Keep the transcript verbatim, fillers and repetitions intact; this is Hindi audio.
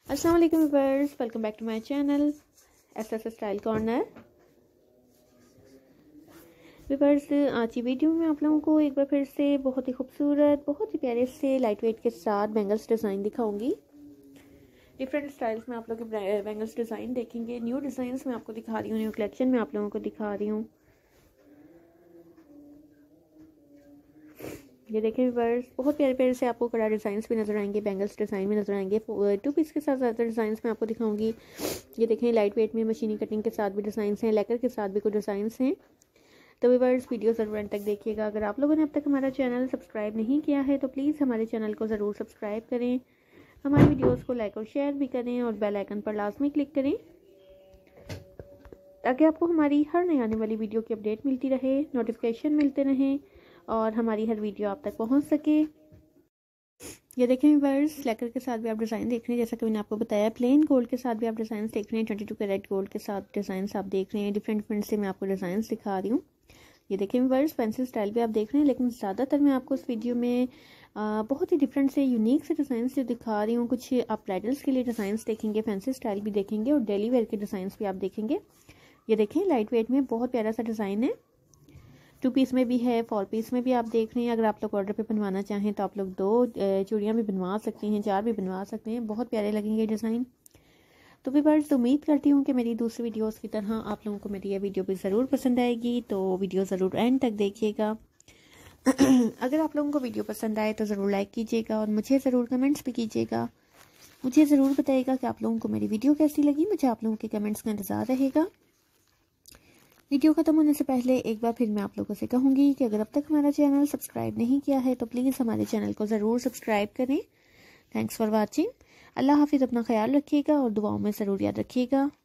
अस्सलाम वालेकुम viewers, welcome back to my channel S S style corner. Viewers, आज की वीडियो में आप लोगों को एक बार फिर से बहुत ही खूबसूरत, बहुत ही प्यारे से लाइट वेट के साथ बैंगल्स डिज़ाइन दिखाऊंगी। डिफरेंट स्टाइल्स में आप लोग के बैंगल्स डिज़ाइन देखेंगे। न्यू डिज़ाइंस में आपको दिखा रही हूँ, न्यू कलेक्शन में आप लोगों को दिखा रही हूँ। ये देखें व्यूअर्स, बहुत प्यारे प्यारे से आपको कड़ा डिज़ाइंस भी नजर आएंगे, बैंगल्स डिज़ाइन भी नजर आएंगे। टू पीस के साथ ज़्यादा डिज़ाइंस में आपको दिखाऊंगी। ये देखें, लाइट वेट में मशीनी कटिंग के साथ भी डिज़ाइंस हैं, लेकर के साथ भी कुछ डिज़ाइंस हैं। तो व्यूअर्स, वीडियो ज़रूर एंड तक देखिएगा। अगर आप लोगों ने अब तक हमारा चैनल सब्सक्राइब नहीं किया है तो प्लीज़ हमारे चैनल को ज़रूर सब्सक्राइब करें, हमारी वीडियोस को लाइक और शेयर भी करें और बेल आइकन पर लाजमी क्लिक करें ताकि आपको हमारी हर नई आने वाली वीडियो की अपडेट मिलती रहे, नोटिफिकेशन मिलते रहें और हमारी हर वीडियो आप तक पहुंच सके। ये देखें व्यूअर्स, लेकर के साथ भी आप डिज़ाइन देख रहे हैं, जैसा कि मैंने आपको बताया। प्लेन गोल्ड के साथ भी आप डिज़ाइन देख रहे हैं, ट्वेंटी टू कैरेट गोल्ड के साथ डिज़ाइन आप देख रहे हैं। डिफरेंट डिफरेंट से मैं आपको डिज़ाइन दिखा रही हूँ। ये देखें व्यूअर्स, पेंसिल स्टाइल भी आप देख रहे हैं, लेकिन ज़्यादातर मैं आपको इस वीडियो में आ, बहुत ही डिफरेंट से यूनिक से डिज़ाइन जो दिखा रही हूँ। कुछ आप ब्राइडल्स के लिए डिज़ाइन देखेंगे, फैंसी स्टाइल भी देखेंगे और डेली वेयर के डिज़ाइन भी आप देखेंगे। ये देखें, लाइट वेट में बहुत प्यारा सा डिज़ाइन है। टू पीस में भी है, फोर पीस में भी आप देख रहे हैं। अगर आप लोग ऑर्डर पे बनवाना चाहें तो आप लोग दो चूड़ियाँ भी बनवा सकते हैं, चार भी बनवा सकते हैं। बहुत प्यारे लगेंगे डिज़ाइन। तो व्यूअर्स, उम्मीद करती हूँ कि मेरी दूसरी वीडियोस की तरह आप लोगों को मेरी ये वीडियो भी ज़रूर पसंद आएगी। तो वीडियो ज़रूर एंड तक देखिएगा। अगर आप लोगों को वीडियो पसंद आए तो ज़रूर लाइक कीजिएगा और मुझे ज़रूर कमेंट्स भी कीजिएगा। मुझे ज़रूर बताइएगा कि आप लोगों को मेरी वीडियो कैसी लगी। मुझे आप लोगों के कमेंट्स का इंतज़ार रहेगा। वीडियो ख़त्म होने से पहले एक बार फिर मैं आप लोगों से कहूँगी कि अगर अब तक हमारा चैनल सब्सक्राइब नहीं किया है तो प्लीज़ हमारे चैनल को ज़रूर सब्सक्राइब करें। Thanks for watching. अल्लाह हाफिज़। अपना ख्याल रखिएगा और दुआओं में ज़रूर याद रखिएगा।